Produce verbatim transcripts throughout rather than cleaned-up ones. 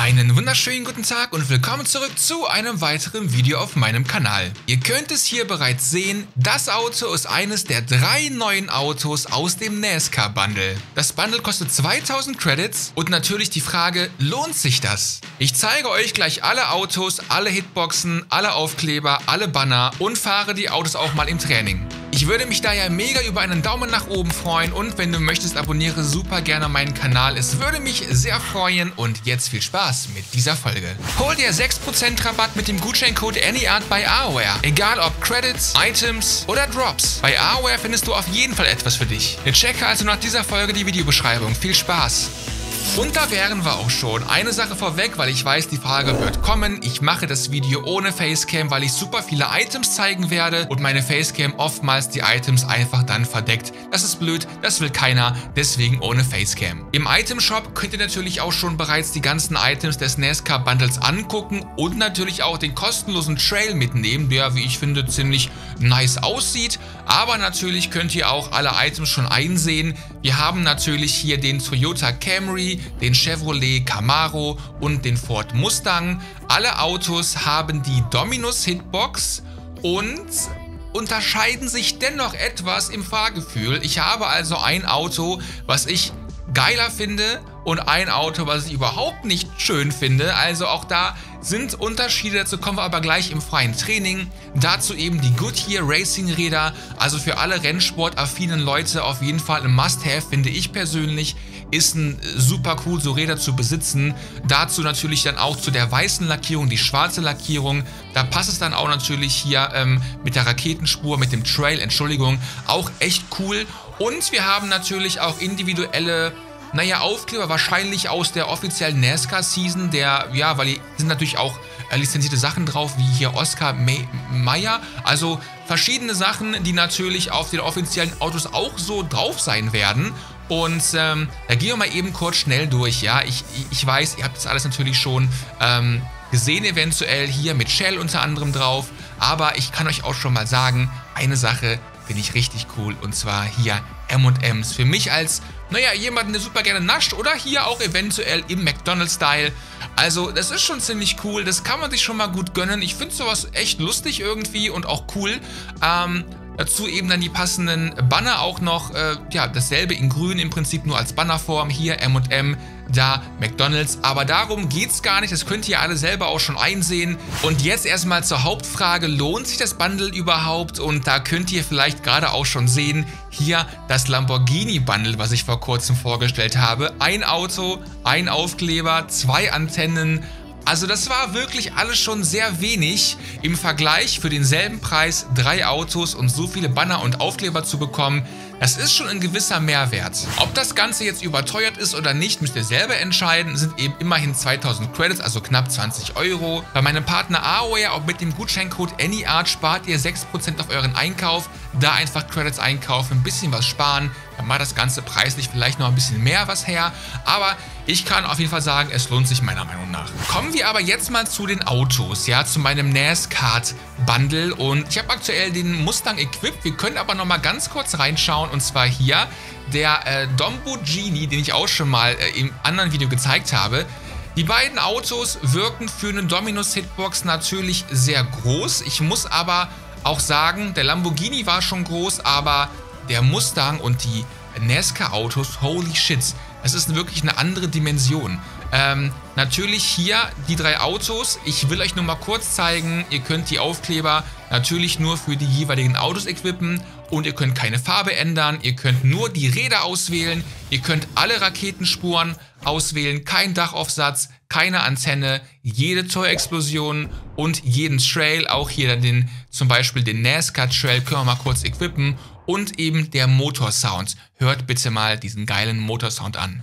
Einen wunderschönen guten Tag und willkommen zurück zu einem weiteren Video auf meinem Kanal. Ihr könnt es hier bereits sehen, das Auto ist eines der drei neuen Autos aus dem NASCAR-Bundle. Das Bundle kostet zweitausend Credits und natürlich die Frage, lohnt sich das? Ich zeige euch gleich alle Autos, alle Hitboxen, alle Aufkleber, alle Banner und fahre die Autos auch mal im Training. Ich würde mich daher mega über einen Daumen nach oben freuen und wenn du möchtest, abonniere super gerne meinen Kanal. Es würde mich sehr freuen und jetzt viel Spaß mit dieser Folge. Hol dir sechs Prozent Rabatt mit dem Gutscheincode AnyArt bei Aware. Egal ob Credits, Items oder Drops. Bei Aware findest du auf jeden Fall etwas für dich. Checke also nach dieser Folge die Videobeschreibung. Viel Spaß! Und da wären wir auch schon. Eine Sache vorweg, weil ich weiß, die Frage wird kommen. Ich mache das Video ohne Facecam, weil ich super viele Items zeigen werde und meine Facecam oftmals die Items einfach dann verdeckt. Das ist blöd, das will keiner, deswegen ohne Facecam. Im Itemshop könnt ihr natürlich auch schon bereits die ganzen Items des NASCAR-Bundles angucken und natürlich auch den kostenlosen Trail mitnehmen, der, wie ich finde, ziemlich nice aussieht. Aber natürlich könnt ihr auch alle Items schon einsehen. Wir haben natürlich hier den Toyota Camry, den Chevrolet Camaro und den Ford Mustang. Alle Autos haben die Dominus Hitbox und unterscheiden sich dennoch etwas im Fahrgefühl. Ich habe also ein Auto, was ich geiler finde und ein Auto, was ich überhaupt nicht schön finde. Also auch da sind Unterschiede, dazu kommen wir aber gleich im freien Training. Dazu eben die Goodyear Racing Räder, also für alle Rennsport-affinen Leute auf jeden Fall ein Must-Have, finde ich persönlich. Ist ein super cool, so Räder zu besitzen. Dazu natürlich dann auch zu der weißen Lackierung, die schwarze Lackierung. Da passt es dann auch natürlich hier ähm, mit der Raketenspur, mit dem Trail, Entschuldigung, auch echt cool. Und wir haben natürlich auch individuelle, naja, Aufkleber, wahrscheinlich aus der offiziellen NASCAR-Season, der, ja, weil hier sind natürlich auch äh, lizenzierte Sachen drauf, wie hier Oscar Mayer. Also verschiedene Sachen, die natürlich auf den offiziellen Autos auch so drauf sein werden. Und ähm, da gehen wir mal eben kurz schnell durch, ja. Ich, ich weiß, ihr habt das alles natürlich schon ähm, gesehen, eventuell hier mit Shell unter anderem drauf. Aber ich kann euch auch schon mal sagen, eine Sache finde ich richtig cool und zwar hier M und M's. Für mich als, naja, jemanden, der super gerne nascht oder hier auch eventuell im McDonald's-Style. Also das ist schon ziemlich cool, das kann man sich schon mal gut gönnen. Ich finde sowas echt lustig irgendwie und auch cool. Ähm... Dazu eben dann die passenden Banner auch noch, äh, ja, dasselbe in grün im Prinzip nur als Bannerform. Hier M und M, da McDonald's. Aber darum geht's gar nicht, das könnt ihr alle selber auch schon einsehen. Und jetzt erstmal zur Hauptfrage, lohnt sich das Bundle überhaupt? Und da könnt ihr vielleicht gerade auch schon sehen, hier das Lamborghini Bundle, was ich vor kurzem vorgestellt habe. Ein Auto, ein Aufkleber, zwei Antennen. Also das war wirklich alles schon sehr wenig im Vergleich für denselben Preis, drei Autos und so viele Banner und Aufkleber zu bekommen. Das ist schon ein gewisser Mehrwert. Ob das Ganze jetzt überteuert ist oder nicht, müsst ihr selber entscheiden. Sind eben immerhin zweitausend Credits, also knapp zwanzig Euro. Bei meinem Partner Aware, auch mit dem Gutscheincode AnyArt, spart ihr sechs Prozent auf euren Einkauf. Da einfach Credits einkaufen, ein bisschen was sparen. Dann macht das Ganze preislich vielleicht noch ein bisschen mehr was her. Aber ich kann auf jeden Fall sagen, es lohnt sich meiner Meinung nach. Kommen wir aber jetzt mal zu den Autos, ja, zu meinem NASCAR-Bundle. Und ich habe aktuell den Mustang equipped. Wir können aber noch mal ganz kurz reinschauen. Und zwar hier der äh, Lamborghini, den ich auch schon mal äh, im anderen Video gezeigt habe. Die beiden Autos wirken für eine Dominus Hitbox natürlich sehr groß. Ich muss aber auch sagen, der Lamborghini war schon groß, aber der Mustang und die NASCAR-Autos, holy shit, das ist wirklich eine andere Dimension. Ähm, natürlich hier die drei Autos. Ich will euch nur mal kurz zeigen, ihr könnt die Aufkleber natürlich nur für die jeweiligen Autos equippen und ihr könnt keine Farbe ändern, ihr könnt nur die Räder auswählen, ihr könnt alle Raketenspuren auswählen, kein Dachaufsatz, keine Antenne, jede Torexplosion und jeden Trail, auch hier dann den, zum Beispiel den NASCAR Trail können wir mal kurz equippen und eben der Motorsound. Hört bitte mal diesen geilen Motorsound an.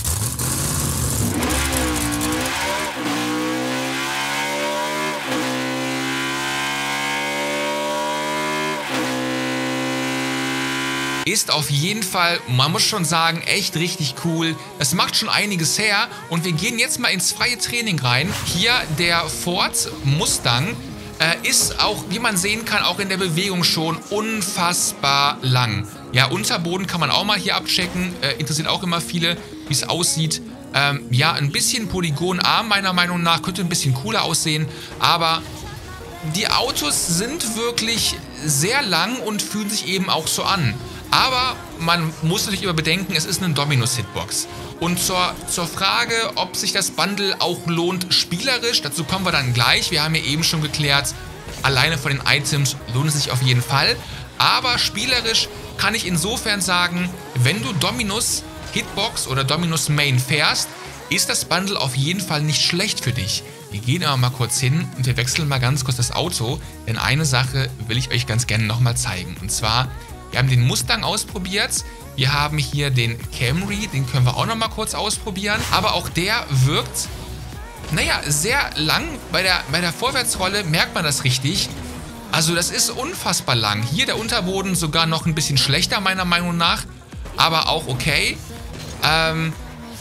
Ist auf jeden Fall, man muss schon sagen, echt richtig cool. Das macht schon einiges her und wir gehen jetzt mal ins freie Training rein. Hier der Ford Mustang äh, ist auch, wie man sehen kann, auch in der Bewegung schon unfassbar lang. Ja, Unterboden kann man auch mal hier abchecken, äh, interessiert auch immer viele, wie es aussieht. Ähm, ja, ein bisschen polygonarm meiner Meinung nach, könnte ein bisschen cooler aussehen, aber die Autos sind wirklich sehr lang und fühlen sich eben auch so an. Aber man muss natürlich immer bedenken, es ist eine Dominus-Hitbox. Und zur, zur Frage, ob sich das Bundle auch lohnt spielerisch, dazu kommen wir dann gleich. Wir haben ja eben schon geklärt, alleine von den Items lohnt es sich auf jeden Fall. Aber spielerisch kann ich insofern sagen, wenn du Dominus Hitbox oder Dominus Main fährst, ist das Bundle auf jeden Fall nicht schlecht für dich. Wir gehen aber mal kurz hin und wir wechseln mal ganz kurz das Auto, denn eine Sache will ich euch ganz gerne nochmal zeigen. Und zwar, wir haben den Mustang ausprobiert, wir haben hier den Camry, den können wir auch nochmal kurz ausprobieren, aber auch der wirkt, naja, sehr lang. Bei der, bei der Vorwärtsrolle merkt man das richtig. Also das ist unfassbar lang. Hier der Unterboden sogar noch ein bisschen schlechter meiner Meinung nach, aber auch okay. Ähm,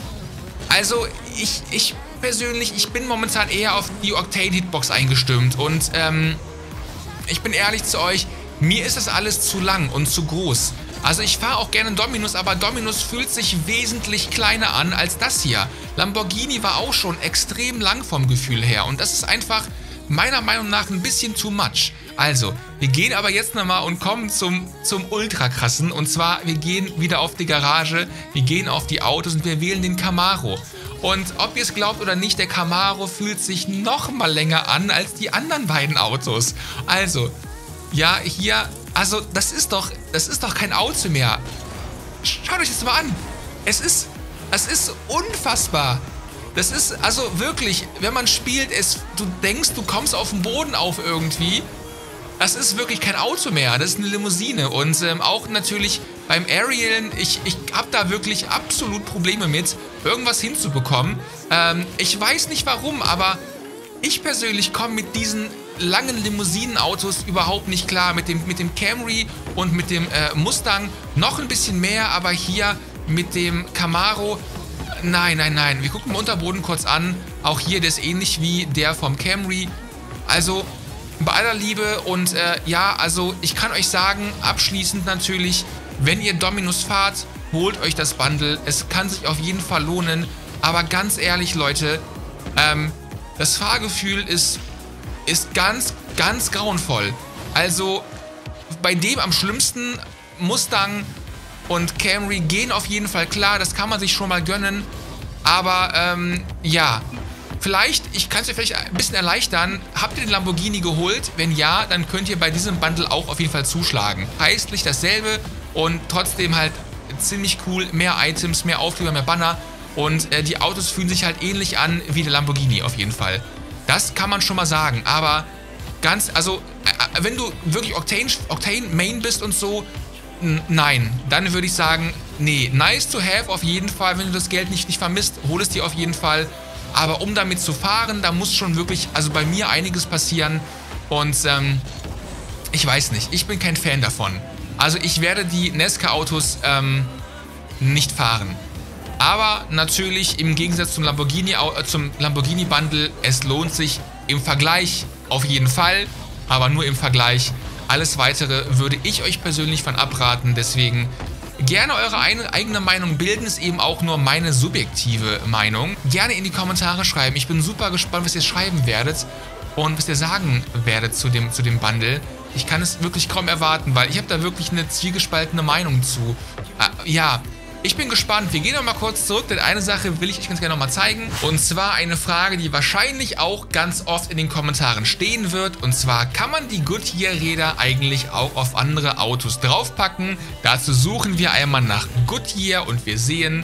also ich, ich persönlich, ich bin momentan eher auf die Octane-Hitbox eingestimmt und ähm, ich bin ehrlich zu euch, mir ist das alles zu lang und zu groß. Also ich fahre auch gerne Dominus, aber Dominus fühlt sich wesentlich kleiner an als das hier. Lamborghini war auch schon extrem lang vom Gefühl her und das ist einfach meiner Meinung nach ein bisschen too much. Also, wir gehen aber jetzt nochmal und kommen zum, zum ultra krassen. Und zwar, wir gehen wieder auf die Garage, wir gehen auf die Autos und wir wählen den Camaro. Und ob ihr es glaubt oder nicht, der Camaro fühlt sich noch mal länger an als die anderen beiden Autos. Also, ja, hier, also das ist doch, das ist doch kein Auto mehr. Schaut euch das mal an. Es ist, es ist unfassbar. Das ist, also wirklich, wenn man spielt, es, du denkst, du kommst auf den Boden auf irgendwie. Das ist wirklich kein Auto mehr, das ist eine Limousine. Und ähm, auch natürlich beim Aerialen, ich, ich habe da wirklich absolut Probleme mit, irgendwas hinzubekommen. Ähm, ich weiß nicht warum, aber ich persönlich komme mit diesen langen Limousinenautos überhaupt nicht klar. Mit dem, mit dem Camry und mit dem äh, Mustang noch ein bisschen mehr, aber hier mit dem Camaro, nein, nein, nein. Wir gucken den Unterboden kurz an. Auch hier, der ist ähnlich wie der vom Camry. Also bei aller Liebe und äh, ja, also ich kann euch sagen, abschließend natürlich, wenn ihr Dominus fahrt, holt euch das Bundle. Es kann sich auf jeden Fall lohnen. Aber ganz ehrlich, Leute, ähm, das Fahrgefühl ist, ist ganz, ganz grauenvoll. Also bei dem am schlimmsten, Mustang und Camry gehen auf jeden Fall klar. Das kann man sich schon mal gönnen. Aber ähm, ja, vielleicht, ich kann es euch vielleicht ein bisschen erleichtern, habt ihr den Lamborghini geholt? Wenn ja, dann könnt ihr bei diesem Bundle auch auf jeden Fall zuschlagen. Heißt nicht dasselbe und trotzdem halt ziemlich cool, mehr Items, mehr Aufkleber, mehr Banner und äh, die Autos fühlen sich halt ähnlich an wie der Lamborghini auf jeden Fall. Das kann man schon mal sagen, aber ganz, also äh, wenn du wirklich Octane, Octane Main bist und so, nein, dann würde ich sagen, nee, nice to have auf jeden Fall, wenn du das Geld nicht, nicht vermisst, hol es dir auf jeden Fall. Aber um damit zu fahren, da muss schon wirklich, also bei mir einiges passieren. Und ähm, ich weiß nicht, ich bin kein Fan davon. Also ich werde die Nesca-Autos ähm, nicht fahren. Aber natürlich im Gegensatz zum Lamborghini, äh, zum Lamborghini-Bundle, es lohnt sich im Vergleich auf jeden Fall, aber nur im Vergleich. Alles Weitere würde ich euch persönlich von abraten, deswegen gerne eure eigene Meinung bilden, ist eben auch nur meine subjektive Meinung. Gerne in die Kommentare schreiben. Ich bin super gespannt, was ihr schreiben werdet und was ihr sagen werdet zu dem, zu dem Bundle. Ich kann es wirklich kaum erwarten, weil ich habe da wirklich eine zwiegespaltene Meinung zu. Äh, ja, ich bin gespannt. Wir gehen noch mal kurz zurück, denn eine Sache will ich euch ganz gerne noch mal zeigen. Und zwar eine Frage, die wahrscheinlich auch ganz oft in den Kommentaren stehen wird. Und zwar, kann man die Goodyear-Räder eigentlich auch auf andere Autos draufpacken? Dazu suchen wir einmal nach Goodyear und wir sehen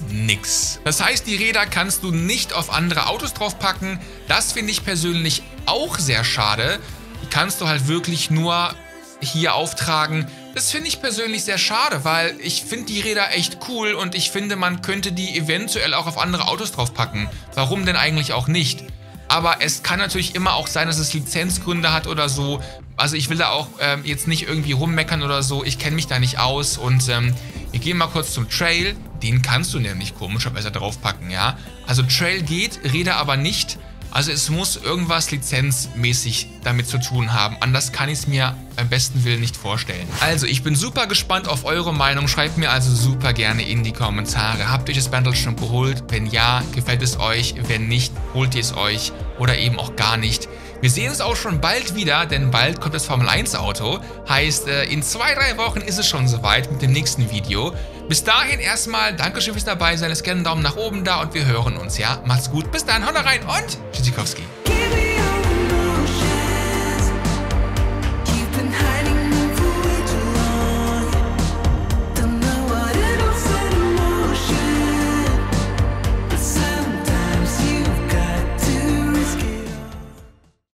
nix. Das heißt, die Räder kannst du nicht auf andere Autos draufpacken. Das finde ich persönlich auch sehr schade. Die kannst du halt wirklich nur hier auftragen. Das finde ich persönlich sehr schade, weil ich finde die Räder echt cool und ich finde, man könnte die eventuell auch auf andere Autos draufpacken. Warum denn eigentlich auch nicht? Aber es kann natürlich immer auch sein, dass es Lizenzgründe hat oder so. Also ich will da auch ähm, jetzt nicht irgendwie rummeckern oder so. Ich kenne mich da nicht aus und ähm, wir gehen mal kurz zum Trail. Den kannst du nämlich komischerweise draufpacken, ja. Also Trail geht, Räder aber nicht. Also es muss irgendwas lizenzmäßig damit zu tun haben. Anders kann ich es mir beim besten Willen nicht vorstellen. Also, ich bin super gespannt auf eure Meinung. Schreibt mir also super gerne in die Kommentare. Habt ihr euch das Bundle schon geholt? Wenn ja, gefällt es euch? Wenn nicht, holt ihr es euch oder eben auch gar nicht. Wir sehen uns auch schon bald wieder, denn bald kommt das Formel eins Auto. Heißt, in zwei, drei Wochen ist es schon soweit mit dem nächsten Video. Bis dahin erstmal, Dankeschön fürs dabei sein. Lasst gerne einen Daumen nach oben da und wir hören uns, ja? Macht's gut, bis dann, haut rein und Tschüssikowski.